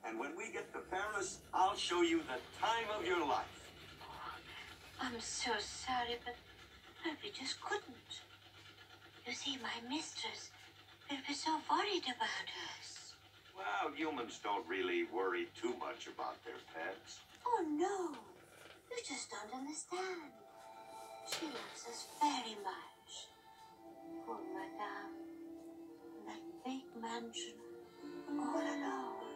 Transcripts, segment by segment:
And when we get to Paris, I'll show you the time of your life. I'm so sorry, but we just couldn't. You see, my mistress will be so worried about us. Well, humans don't really worry too much about their pets. Oh, no. You just don't understand. She loves us very much. Poor Madame. That big mansion, all alone.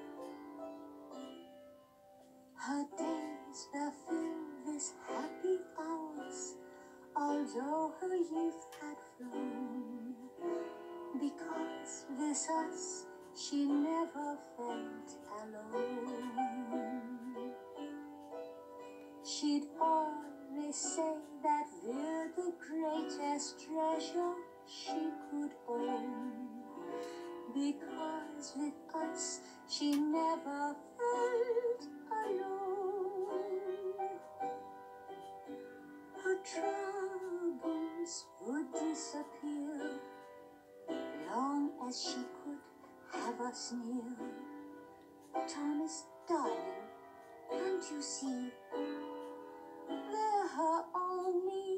Her days were filled with happy hours, although her youth had flown. Because with us she never felt alone. She'd always say that we're the greatest treasure she could own. Because with us she never felt alone. Her troubles would disappear long as she could have us near. Thomas, darling, can't you see? We're her only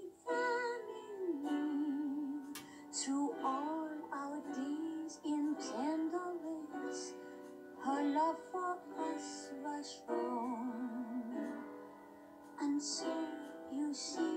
family. Through all our days in tender ways, her love for us was strong. And so, you see,